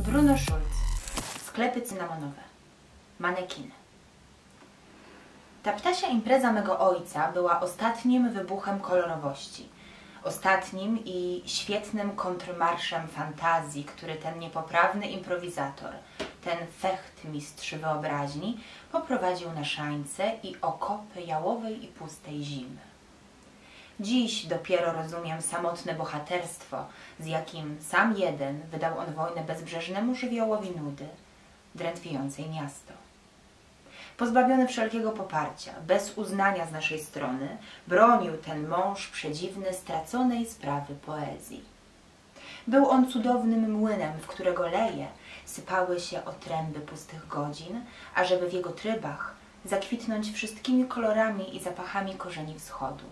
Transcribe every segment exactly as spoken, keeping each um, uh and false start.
Bruno Schulz. Sklepy cynamonowe. Manekiny. Ta ptasia impreza mego ojca była ostatnim wybuchem kolorowości. Ostatnim i świetnym kontrmarszem fantazji, który ten niepoprawny improwizator, ten fechtmistrz wyobraźni poprowadził na szańce i okopy jałowej i pustej zimy. Dziś dopiero rozumiem samotne bohaterstwo, z jakim sam jeden wydał on wojnę bezbrzeżnemu żywiołowi nudy, drętwiejącej miasto. Pozbawiony wszelkiego poparcia, bez uznania z naszej strony, bronił ten mąż przedziwny straconej sprawy poezji. Był on cudownym młynem, w którego leje sypały się otręby pustych godzin, ażeby w jego trybach zakwitnąć wszystkimi kolorami i zapachami korzeni wschodu.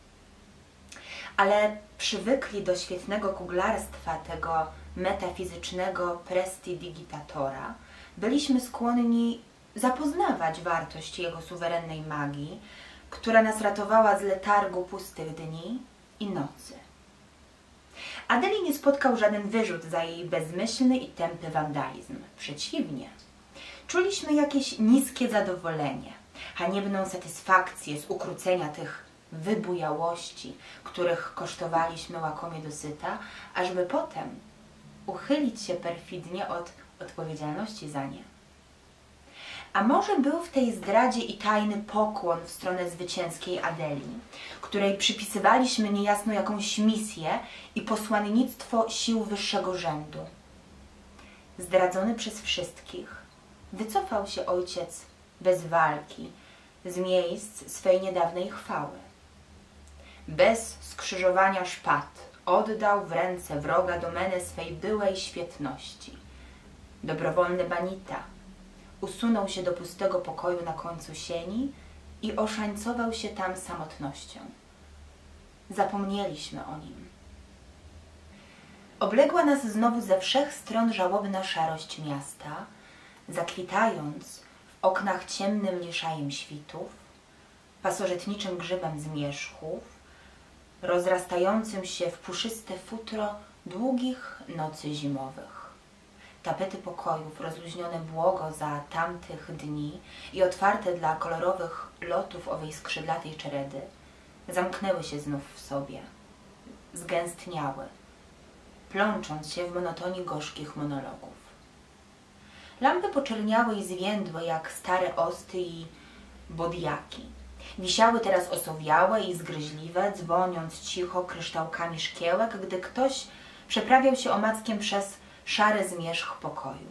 Ale przywykli do świetnego kuglarstwa tego metafizycznego prestidigitatora, byliśmy skłonni zapoznawać wartość jego suwerennej magii, która nas ratowała z letargu pustych dni i nocy. Adeli nie spotkał żaden wyrzut za jej bezmyślny i tępy wandalizm. Przeciwnie. Czuliśmy jakieś niskie zadowolenie, haniebną satysfakcję z ukrócenia tych wybujałości, których kosztowaliśmy łakomie dosyta, ażeby potem uchylić się perfidnie od odpowiedzialności za nie. A może był w tej zdradzie i tajny pokłon w stronę zwycięskiej Adeli, której przypisywaliśmy niejasno jakąś misję i posłannictwo sił wyższego rzędu. Zdradzony przez wszystkich, wycofał się ojciec bez walki z miejsc swej niedawnej chwały. Bez skrzyżowania szpat oddał w ręce wroga domenę swej byłej świetności. Dobrowolny banita usunął się do pustego pokoju na końcu sieni i oszańcował się tam samotnością. Zapomnieliśmy o nim. Obległa nas znowu ze wszech stron żałobna szarość miasta, zakwitając w oknach ciemnym liszajem świtów, pasożytniczym grzybem zmierzchów, rozrastającym się w puszyste futro długich nocy zimowych. Tapety pokojów rozluźnione błogo za tamtych dni i otwarte dla kolorowych lotów owej skrzydlatej czeredy zamknęły się znów w sobie, zgęstniały, plącząc się w monotonii gorzkich monologów. Lampy poczerniały i zwiędłe jak stare osty i bodiaki. Wisiały teraz osowiałe i zgryźliwe, dzwoniąc cicho kryształkami szkiełek, gdy ktoś przeprawiał się omackiem przez szary zmierzch pokoju.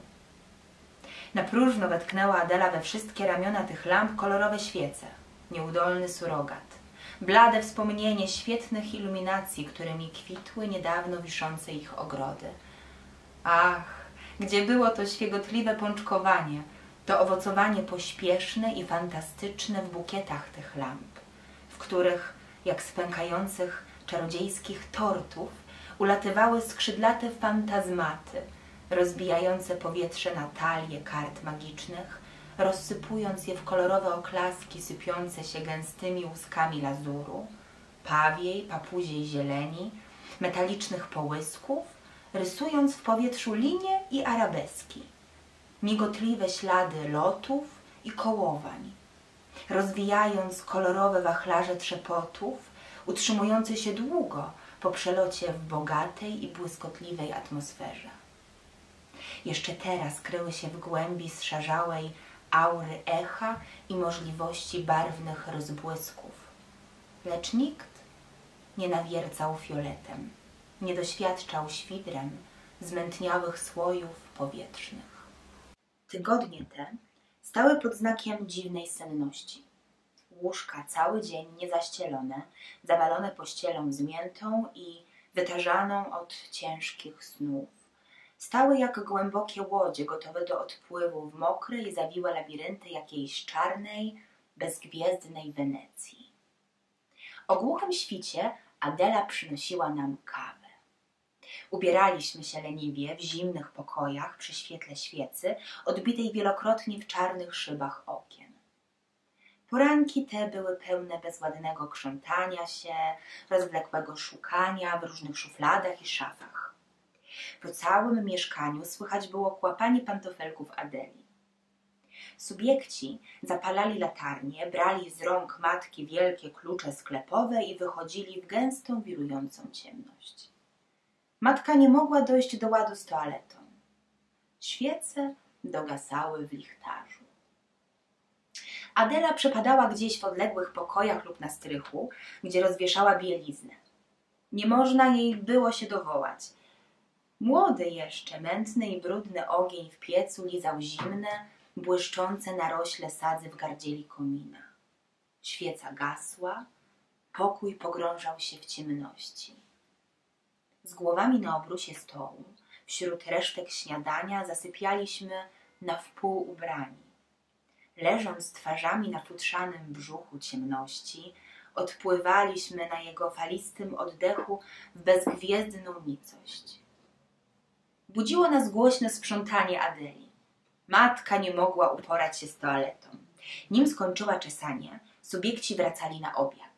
Na próżno wetknęła Adela we wszystkie ramiona tych lamp kolorowe świece, nieudolny surogat, blade wspomnienie świetnych iluminacji, którymi kwitły niedawno wiszące ich ogrody. Ach, gdzie było to świegotliwe pączkowanie, to owocowanie pośpieszne i fantastyczne w bukietach tych lamp, w których, jak z pękających czarodziejskich tortów, ulatywały skrzydlate fantazmaty, rozbijające powietrze na talie kart magicznych, rozsypując je w kolorowe oklaski sypiące się gęstymi łuskami lazuru, pawiej, papuziej zieleni, metalicznych połysków, rysując w powietrzu linie i arabeski, migotliwe ślady lotów i kołowań, rozwijając kolorowe wachlarze trzepotów, utrzymujące się długo po przelocie w bogatej i błyskotliwej atmosferze. Jeszcze teraz kryły się w głębi zszarzałej aury echa i możliwości barwnych rozbłysków, lecz nikt nie nawiercał fioletem, nie doświadczał świdrem zmętniałych słojów powietrznych. Tygodnie te stały pod znakiem dziwnej senności. Łóżka cały dzień niezaścielone, zawalone pościelą zmiętą i wytarzaną od ciężkich snów. Stały jak głębokie łodzie gotowe do odpływu w mokre i zawiłe labirynty jakiejś czarnej, bezgwiezdnej Wenecji. O głuchym świcie Adela przynosiła nam kawę. Ubieraliśmy się leniwie w zimnych pokojach przy świetle świecy, odbitej wielokrotnie w czarnych szybach okien. Poranki te były pełne bezładnego krzątania się, rozwlekłego szukania w różnych szufladach i szafach. Po całym mieszkaniu słychać było kłapanie pantofelków Adeli. Subiekci zapalali latarnie, brali z rąk matki wielkie klucze sklepowe i wychodzili w gęstą, wirującą ciemność. Matka nie mogła dojść do ładu z toaletą. Świece dogasały w lichtarzu. Adela przepadała gdzieś w odległych pokojach lub na strychu, gdzie rozwieszała bieliznę. Nie można jej było się dowołać. Młody jeszcze, mętny i brudny ogień w piecu lizał zimne, błyszczące narośle sadzy w gardzieli komina. Świeca gasła, pokój pogrążał się w ciemności. Z głowami na obrusie stołu, wśród resztek śniadania zasypialiśmy na wpół ubrani. Leżąc twarzami na futrzanym brzuchu ciemności, odpływaliśmy na jego falistym oddechu w bezgwiezdną nicość. Budziło nas głośne sprzątanie Adeli. Matka nie mogła uporać się z toaletą. Nim skończyła czesanie, subiekci wracali na obiad.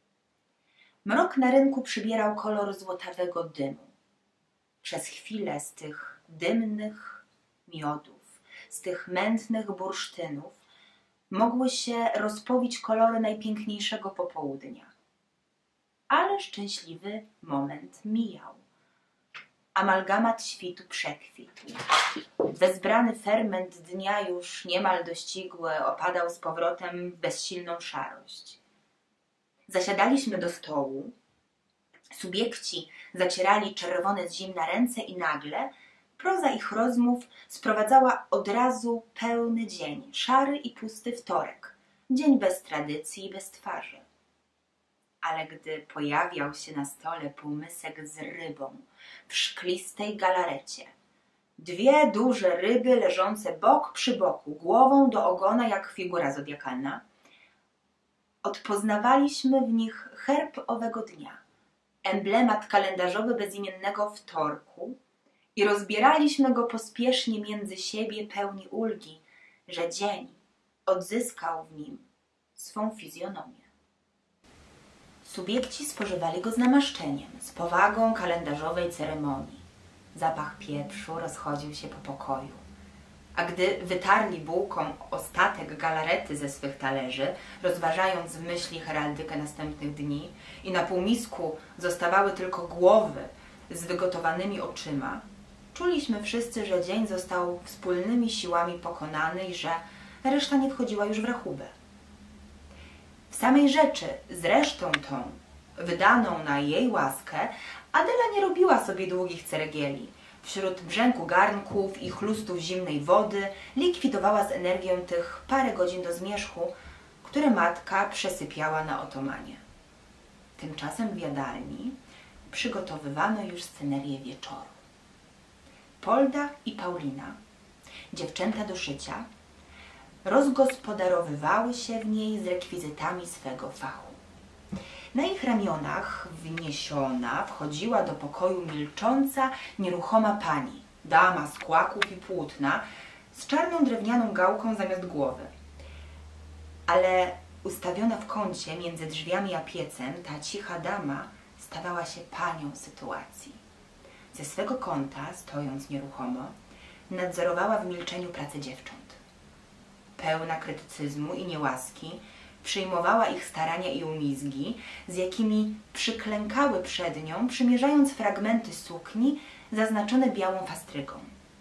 Mrok na rynku przybierał kolor złotawego dymu. Przez chwilę z tych dymnych miodów, z tych mętnych bursztynów mogły się rozpowić kolory najpiękniejszego popołudnia. Ale szczęśliwy moment mijał. Amalgamat świtu przekwitł. Wezbrany ferment dnia już niemal dościgły opadał z powrotem w bezsilną szarość. Zasiadaliśmy do stołu. Subiekci zacierali czerwone z zimna ręce i nagle proza ich rozmów sprowadzała od razu pełny dzień, szary i pusty wtorek, dzień bez tradycji i bez twarzy. Ale gdy pojawiał się na stole półmysek z rybą w szklistej galarecie, dwie duże ryby leżące bok przy boku, głową do ogona jak figura zodiakalna, odpoznawaliśmy w nich herb owego dnia, emblemat kalendarzowy bezimiennego wtorku i rozbieraliśmy go pospiesznie między siebie pełni ulgi, że dzień odzyskał w nim swą fizjonomię. Subiekci spożywali go z namaszczeniem, z powagą kalendarzowej ceremonii. Zapach pieprzu rozchodził się po pokoju. A gdy wytarli bułką ostatek galarety ze swych talerzy, rozważając w myśli heraldykę następnych dni i na półmisku zostawały tylko głowy z wygotowanymi oczyma, czuliśmy wszyscy, że dzień został wspólnymi siłami pokonany i że reszta nie wchodziła już w rachubę. W samej rzeczy, zresztą tą, wydaną na jej łaskę, Adela nie robiła sobie długich ceregieli. Wśród brzęku garnków i chlustów zimnej wody likwidowała z energią tych parę godzin do zmierzchu, które matka przesypiała na otomanie. Tymczasem w jadalni przygotowywano już scenerię wieczoru. Polda i Paulina, dziewczęta do szycia, rozgospodarowywały się w niej z rekwizytami swego fachu. Na ich ramionach wniesiona wchodziła do pokoju milcząca, nieruchoma pani, dama z kłaków i płótna, z czarną drewnianą gałką zamiast głowy. Ale ustawiona w kącie między drzwiami a piecem, ta cicha dama stawała się panią sytuacji. Ze swego kąta, stojąc nieruchomo, nadzorowała w milczeniu pracę dziewcząt. Pełna krytycyzmu i niełaski, przyjmowała ich starania i umizgi, z jakimi przyklękały przed nią, przymierzając fragmenty sukni zaznaczone białą fastrygą.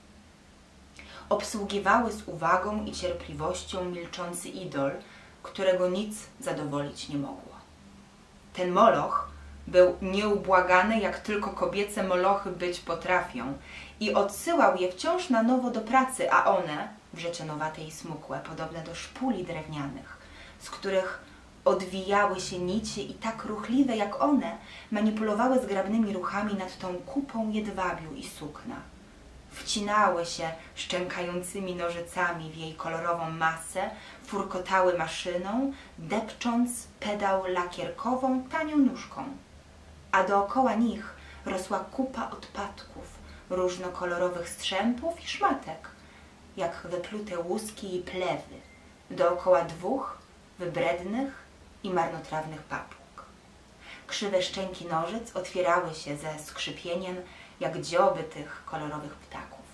Obsługiwały z uwagą i cierpliwością milczący idol, którego nic zadowolić nie mogło. Ten moloch był nieubłagany, jak tylko kobiece molochy być potrafią, i odsyłał je wciąż na nowo do pracy, a one, wrzecionowate i smukłe, podobne do szpuli drewnianych, z których odwijały się nici i tak ruchliwe jak one, manipulowały zgrabnymi ruchami nad tą kupą jedwabiu i sukna. Wcinały się szczękającymi nożycami w jej kolorową masę, furkotały maszyną, depcząc pedał lakierkową tanią nóżką. A dookoła nich rosła kupa odpadków, różnokolorowych strzępów i szmatek, jak wyplute łuski i plewy, dookoła dwóch wybrednych i marnotrawnych papug. Krzywe szczęki nożyc otwierały się ze skrzypieniem jak dzioby tych kolorowych ptaków.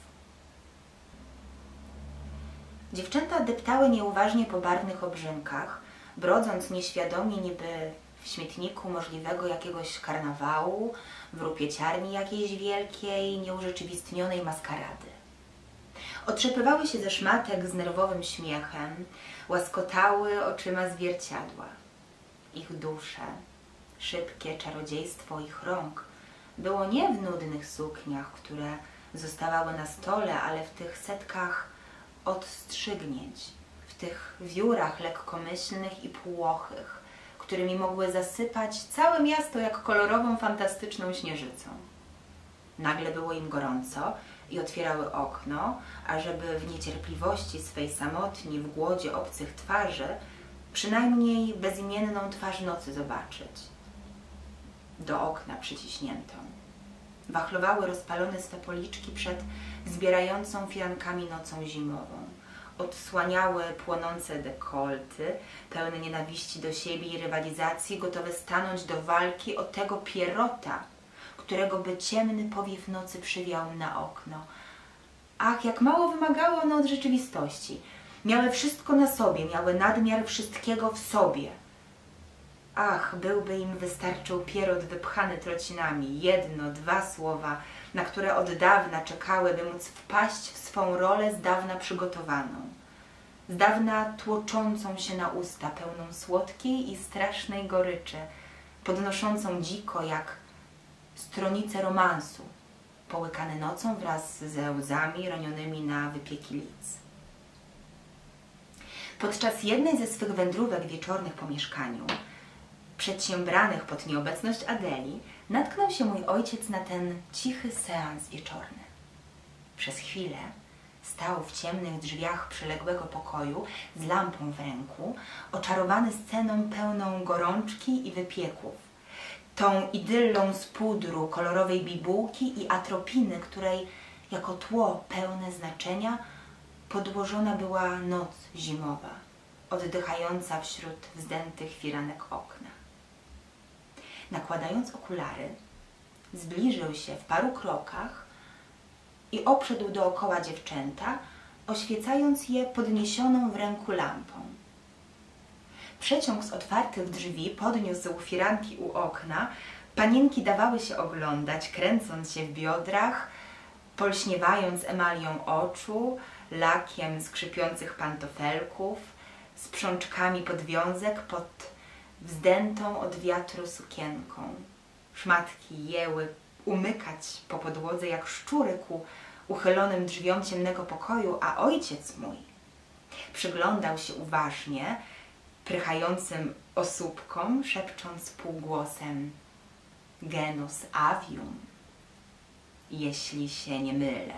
Dziewczęta deptały nieuważnie po barwnych obrzynkach, brodząc nieświadomie niby w śmietniku możliwego jakiegoś karnawału, w rupieciarni jakiejś wielkiej, nieurzeczywistnionej maskarady. Otrzepywały się ze szmatek z nerwowym śmiechem, łaskotały oczyma zwierciadła. Ich dusze, szybkie czarodziejstwo ich rąk było nie w nudnych sukniach, które zostawały na stole, ale w tych setkach odstrzygnięć, w tych wiórach lekkomyślnych i płochych, którymi mogły zasypać całe miasto jak kolorową, fantastyczną śnieżycą. Nagle było im gorąco i otwierały okno, ażeby w niecierpliwości swej samotni, w głodzie obcych twarzy, przynajmniej bezimienną twarz nocy zobaczyć. Do okna przyciśniętą. Wachlowały rozpalone swe policzki przed zbierającą fiankami nocą zimową. Odsłaniały płonące dekolty, pełne nienawiści do siebie i rywalizacji, gotowe stanąć do walki o tego Pierrota, którego by ciemny powiew nocy przywiał na okno. Ach, jak mało wymagały one od rzeczywistości. Miały wszystko na sobie, miały nadmiar wszystkiego w sobie. Ach, byłby im wystarczył Pierrot wypchany trocinami, jedno, dwa słowa, na które od dawna czekały, by móc wpaść w swą rolę z dawna przygotowaną, z dawna tłoczącą się na usta, pełną słodkiej i strasznej goryczy, podnoszącą dziko jak stronice romansu, połykane nocą wraz ze łzami ronionymi na wypieki lic. Podczas jednej ze swych wędrówek wieczornych po mieszkaniu, przedsiębranych pod nieobecność Adeli, natknął się mój ojciec na ten cichy seans wieczorny. Przez chwilę stał w ciemnych drzwiach przyległego pokoju z lampą w ręku, oczarowany sceną pełną gorączki i wypieków, tą idyllą z pudru, kolorowej bibułki i atropiny, której jako tło pełne znaczenia podłożona była noc zimowa, oddychająca wśród wzdętych firanek okna. Nakładając okulary, zbliżył się w paru krokach i obszedł dookoła dziewczęta, oświecając je podniesioną w ręku lampą. Przeciąg z otwartych drzwi podniósł firanki u okna, panienki dawały się oglądać, kręcąc się w biodrach, polśniewając emalią oczu, lakiem skrzypiących pantofelków, sprzączkami podwiązek pod wzdętą od wiatru sukienką. Szmatki jęły umykać po podłodze jak szczury ku uchylonym drzwiom ciemnego pokoju, a ojciec mój przyglądał się uważnie prychającym osóbkom, szepcząc półgłosem genus avium, jeśli się nie mylę,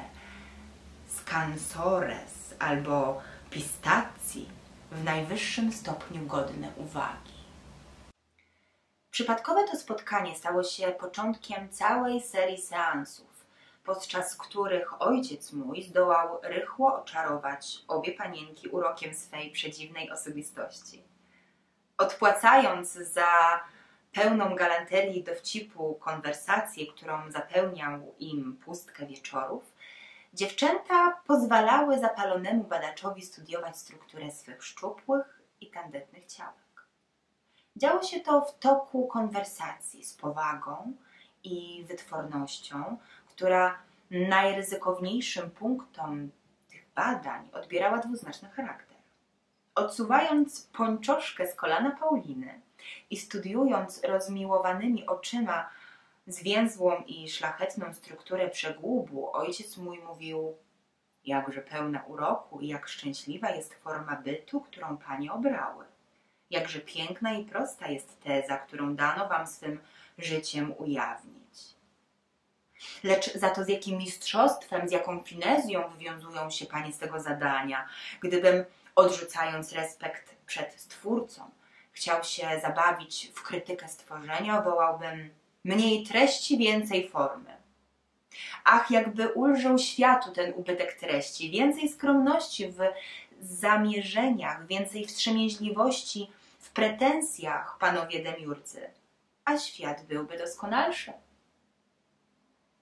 scansores albo pistacji, w najwyższym stopniu godne uwagi. Przypadkowe to spotkanie stało się początkiem całej serii seansów, podczas których ojciec mój zdołał rychło oczarować obie panienki urokiem swej przedziwnej osobistości. Odpłacając za pełną galanterii i dowcipu konwersację, którą zapełniał im pustkę wieczorów, dziewczęta pozwalały zapalonemu badaczowi studiować strukturę swych szczupłych i tandetnych ciałek. Działo się to w toku konwersacji z powagą i wytwornością, która najryzykowniejszym punktom tych badań odbierała dwuznaczny charakter. Odsuwając pończoszkę z kolana Pauliny i studiując rozmiłowanymi oczyma zwięzłą i szlachetną strukturę przegłubu, ojciec mój mówił: jakże pełna uroku i jak szczęśliwa jest forma bytu, którą panie obrały. Jakże piękna i prosta jest teza, którą dano wam swym życiem ujawnić. Lecz za to z jakim mistrzostwem, z jaką finezją wywiązują się panie z tego zadania, gdybym, odrzucając respekt przed Stwórcą, chciał się zabawić w krytykę stworzenia, wołałbym: mniej treści, więcej formy. Ach, jakby ulżył światu ten ubytek treści, więcej skromności w zamierzeniach, więcej wstrzemięźliwości w pretensjach, panowie demiurdzy, a świat byłby doskonalszy.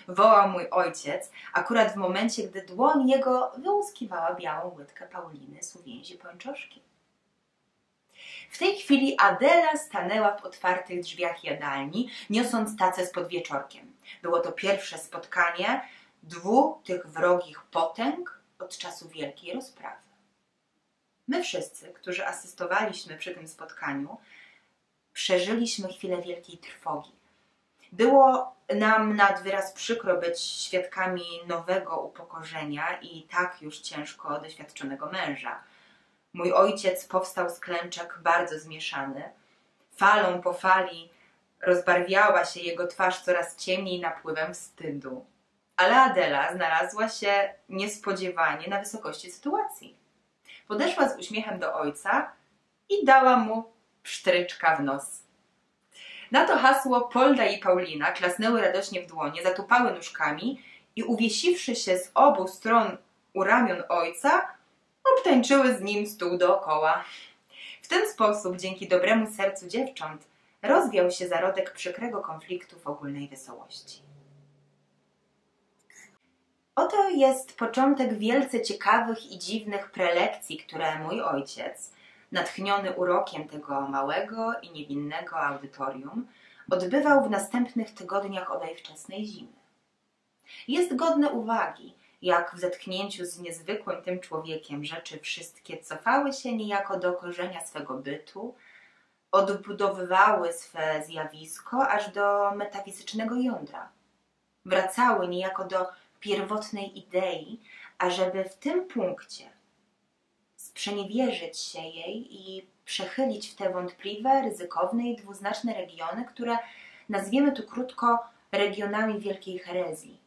wołał mój ojciec, akurat w momencie, gdy dłoń jego wyłuskiwała białą łydkę Pauliny z uwięzi pończoszki. W tej chwili Adela stanęła w otwartych drzwiach jadalni, niosąc tacę z podwieczorkiem. Było to pierwsze spotkanie dwóch tych wrogich potęg od czasu wielkiej rozprawy. My wszyscy, którzy asystowaliśmy przy tym spotkaniu, przeżyliśmy chwilę wielkiej trwogi. Było nam nad wyraz przykro być świadkami nowego upokorzenia i tak już ciężko doświadczonego męża. Mój ojciec powstał z klęczek bardzo zmieszany. Falą po fali rozbarwiała się jego twarz coraz ciemniej napływem wstydu. Ale Adela znalazła się niespodziewanie na wysokości sytuacji. Podeszła z uśmiechem do ojca i dała mu psztryczka w nos. Na to hasło Polda i Paulina klasnęły radośnie w dłonie, zatupały nóżkami i uwiesiwszy się z obu stron u ramion ojca, obtańczyły z nim stół dookoła. W ten sposób, dzięki dobremu sercu dziewcząt, rozwiał się zarodek przykrego konfliktu w ogólnej wesołości. Oto jest początek wielce ciekawych i dziwnych prelekcji, które mój ojciec, natchniony urokiem tego małego i niewinnego audytorium, odbywał w następnych tygodniach owej wczesnej zimy. Jest godne uwagi, jak w zetknięciu z niezwykłym tym człowiekiem rzeczy wszystkie cofały się niejako do korzenia swego bytu, odbudowywały swe zjawisko aż do metafizycznego jądra. Wracały niejako do pierwotnej idei, ażeby w tym punkcie sprzeniewierzyć się jej i przechylić w te wątpliwe, ryzykowne i dwuznaczne regiony, które nazwiemy tu krótko regionami wielkiej herezji.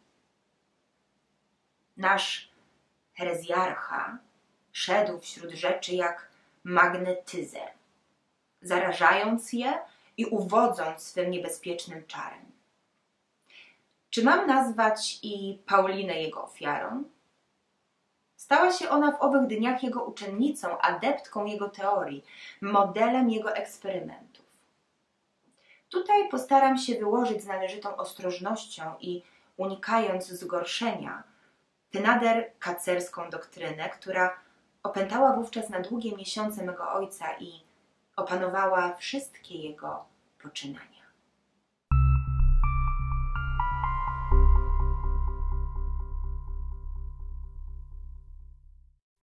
Nasz herezjarcha szedł wśród rzeczy jak magnetyzer, zarażając je i uwodząc swym niebezpiecznym czarem. Czy mam nazwać i Paulinę jego ofiarą? Stała się ona w owych dniach jego uczennicą, adeptką jego teorii, modelem jego eksperymentów. Tutaj postaram się wyłożyć z należytą ostrożnością i unikając zgorszenia tę nader kacerską doktrynę, która opętała wówczas na długie miesiące mego ojca i opanowała wszystkie jego poczynania.